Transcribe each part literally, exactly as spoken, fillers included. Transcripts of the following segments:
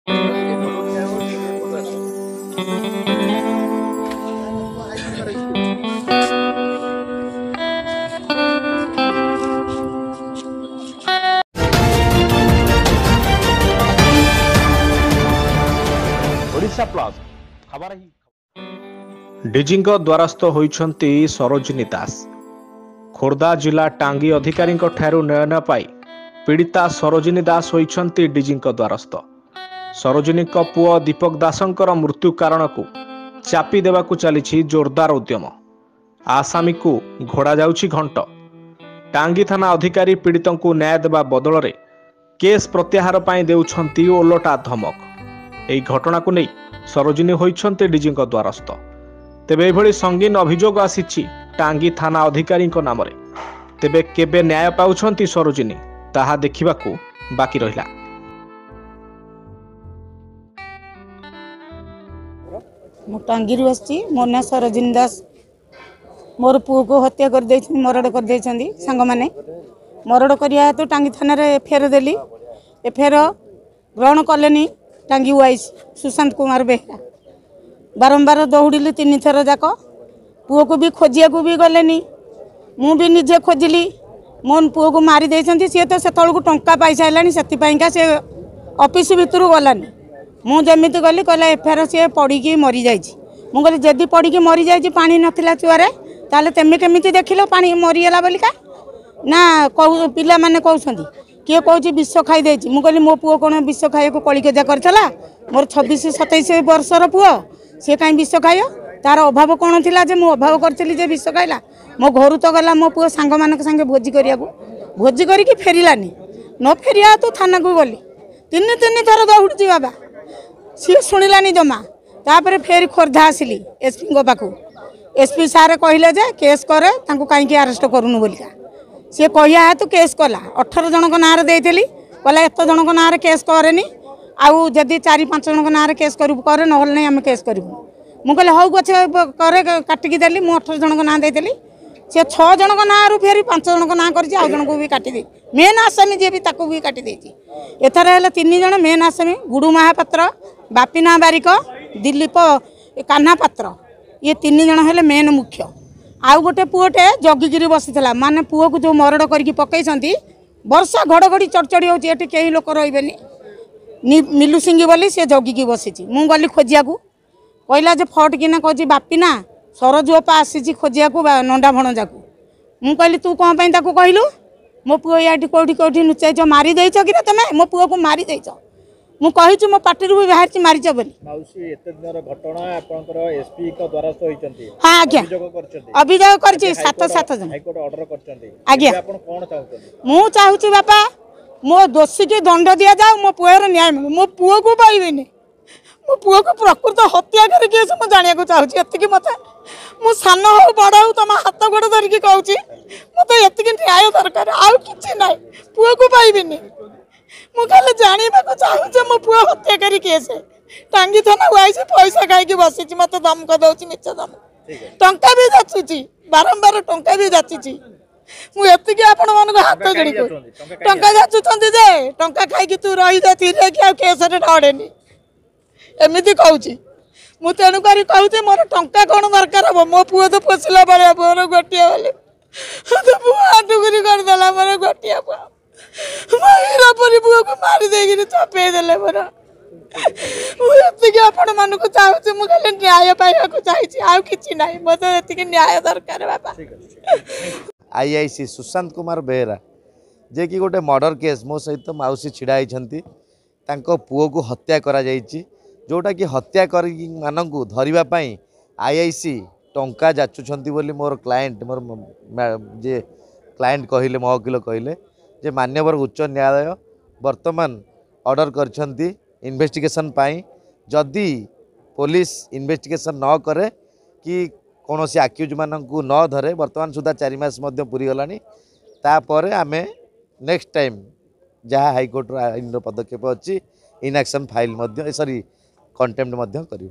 Odisha plus खबर ही DG द्वारस्थ होइछंती सरोजिनी दास। खोर्धा जिला टांगी अधिकारी नयन पाई पीड़िता सरोजिनी दास होइछंती डीजी द्वारस्थ। सरोजिनी पुओ दीपक दासंकर मृत्यु कारण को चापी देवाकू चली जोरदार उद्यम। आसामी को घोड़ा जाउछि घंट। टांगी थाना अधिकारी पीड़ित को न्याय देवा बदल में केस प्रत्याहार पाई देउछंती ओलटा धमक। ଏହି ଘଟଣାକୁ ନେଇ ସରୋଜିନୀ ହୋଇଛନ୍ତି ଡିଜିଙ୍କ ଦ୍ୱାରସ୍ଥ। ତେବେ ଏଭଳି ସଙ୍ଗୀନ ଅଭିଯୋଗ ଆସିଛି ଟାଙ୍ଗୀ ଥାନା ଅଧିକାରୀଙ୍କ ନାମରେ। ତେବେ କେବେ ନ୍ୟାୟ ପାଉଛନ୍ତି ସରୋଜିନୀ ତାହା ଦେଖିବାକୁ ବାକି ରହିଲା। ମୁଁ ଟାଙ୍ଗୀରୁ ଆସିଛି। ମୋ ନାଁ ସରୋଜିନୀ ଦାସ। ମୋର ପୁଅକୁ ହତ୍ୟା କରିଦେଇଛନ୍ତି, ମରଡ଼ କରିଦେଇଛନ୍ତି ସାଙ୍ଗମାନେ। ମରଡ଼ କରିବା ହେତୁ ଟାଙ୍ଗୀ ଥାନାରେ ଏଫଆଇଆର ଦେଲି। ଏଫଆଇଆର ଗ୍ରହଣ କଲେନି टांगी वाइस सुशांत कुमार बेहरा। बारंबार दौड़िली तीन थर जाक। पुओ को भी खोजिया को भी गलेनी। मु भी निजे खोजिली। मो पुओ को मारी देइछंती। सी तो से टंका पाई साइलानी सेतिपाइका से ऑफिस भितर गलानी। मु जमिति गली कहला एफआईआर सी पड़ी मरी जाइछि। मु कहली जदी पड़ी मरी जाइछि पानी नथिला चुआरे ताले तेमे केमिति देखिलो पानी मरीगला बोलिका ना कहू पिला माने कहउछंती किए कौच विष खाई देछि। मु कहली मो पुओ कौन विष खाइया को कलिकजा करथला। मोर छब्बीस सतैश वर्षर पुओ सी कहीं विष खाइ तार अभाव कौन थिला जे मु अभाव करथिली जे विष खाइला। मो घर तो गला मो पुओ सांग मानक संगे भोजी करिया को भोजी करी कि फेरिलानी न फेरिया तो थाना को गली तीन तीन थर दौड़ी बाबा सी शुणिलानी जमा। तापर फेर खोर्धा आसिली एसपी पाखु। एसपी सारे कहले जे केस करे तांको कहीं अरेस्ट करूनु बोलिका। सी कहिया हेतु केस कला। अठर जनक नाँ देली कहला एत जनक नाँ केस करे आउ जदि चार पांच जनक नाँ केस करू करे ना नहीं आम केस करूँ। मुझे कहले हौ गए करे काटिकी देली। मुझे अठर जनक नाँ देली। सी छः जनक नाँ फेर पांच जनक नाँ कर जन को भी काटिदे मेन आसामी जी भी ताकू भी काटिदे। एथर है तीन जन मेन आसामी गुडू महापात्र बापीना बारिक दिलीप कान्हा पात्र ये तीन जन है मेन मुख्य। आउ गोटे पुओटे जगिकी बसीला माने पुओ को जो मरड़ करके पकई वर्षा घड़घड़ी चढ़चढ़ी होती है कई लोक रही मिलू सिंह बोली सी जगिकी बसी। मु गली खोजिया को कहला जे फट किना कह बापीना सरजुपा आसी खोजिया को नंडा भणजा को। मु कहली तू कौन पाई ताकू कहलु मो पुओ या कौटी कौटी नुचाइच मारी देइच कि तुम मो पुओ को मारी देइच। मु कहिछु मो पार्टी भी बाहर मारिच बोली। माउसी एते दिनर घटना आपनकर एसपी को द्वारा तो होइचंती। हां आज्ञा अभियोग करछि सात सात जन हाईकोर्ट ऑर्डर करचंती। आज्ञा आपण कोन चाहउछन मु चाहूछि बापा मो दोषी के दंड दिया जाओ मो पुओर न्याय मिलु। मो पुओ को पाइबेनी मो पुओ को प्रकृत हत्या कर के मु जानिया को चाहूछि। एतिकी मते मु सान हो बड़ हो तमा हाथ गोड़ धर के कहूछि मते एतिकी न्याय दरकार आउ किछि नै पुओ को पाइबेनी। मु कहले जानिबा को चाहूछि मो पुओ हत्या करी केस टांगी थाना वाइस पैसा खाई के बसिछि मते दम क दउछि मिछ दम टंका भी जाचुछि बारंबार टंका भी जाचिछि। मु एतिकी आपण मन को हाथ जोड़ी को टंका जाचुछंती जे टंका खाई कि तू रही जा थिरे कि आ केस रे डडेनी एमिति कहूछि। मु तेनु करी कहूछि मोर टंका कोन दरकार हो मो पुओ तो पोसला बळे मोर गोटिया बोले तो पुओ आटुगरी कर देला मोर गोटिया पुओ माइरा परी पुओ को मारी देगिरी चपे देले मोर। मु एतिकी आपण मन को चाहूछि मु कहले न्याय पाइबा को चाहछि आ किछि नाही मते एतिकी न्याय दरकार बाबा। आईआईसी सुशांत कुमार बेहरा जे कि गोटे मर्डर केस मो सहित माउसी छिड़ा होती पुओ को हत्या करा जाइछि। जोटा कि हत्या कर मानू धरवाई आईआईसी टंका जाचुंट बोली मोर क्लाएंट मोर जे क्लाएंट कहले मो वकिल कहले जे मान्यवर उच्च न्यायालय वर्तमान ऑर्डर करछंती इन्वेस्टिगेशन पाई। जदि पुलिस इन्वेस्टिगेशन न करे कि कौन सी आक्यूज मानू न धरे वर्तमान सुधा चार मास पूरी गलानी तापर आम नेक्स्ट टाइम जहाँ हाईकोर्ट आईन पदक्षेप अच्छी इनएक्शन फाइल सॉरी कंटेम्प्ट कर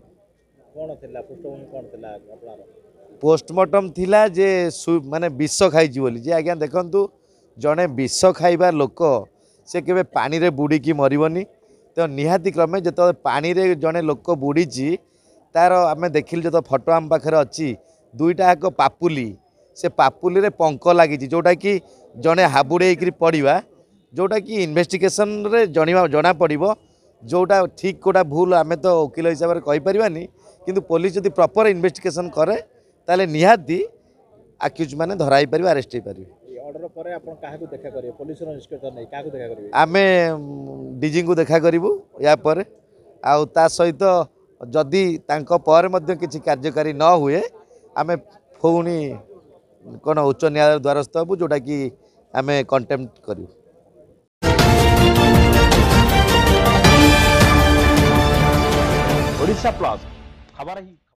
पोस्टमार्टम थिला जे माने विष खाई बोली जे आज्ञा देखंतु जड़े विष खाइबा लोक से केबे पानी रे बुड़ी की मरबनी तो निहाती क्रमे जो पानी रे जड़े लोक बुड़ी तार आम देखिल जो फोटो आम पाखे अच्छी दुईटा एक पापुली से पापुली रे पंख लगी जोटा कि जड़े हाबुड़े पड़ा जोटा कि इन्वेस्टिगेशन रे जणा जना पड़ो जोटा ठीक कोटा भूल आम तो वकिल हिसाब से कहीपरानी किंतु पुलिस जब प्रॉपर इन्वेस्टिगेशन करे ताले निहाती आक्यूज मैंने धराई पार अरेस्ट हो पारे। ऑर्डर पर आपण काहाकू देखा करिवे पुलिस रो निष्कर्ष नै काहाकू देखा करिवे आमे डीजी को देखा करिवु या पर आउ ता सहित जदि तांको पर मध्य किछि कार्यकारी न हुए आमे पुणी कोन उच्च न्यायालय द्वारस्थ हबु जोटा कि आमे कंटेम्प्ट करिवु। ओडिशा प्लस खबर ही।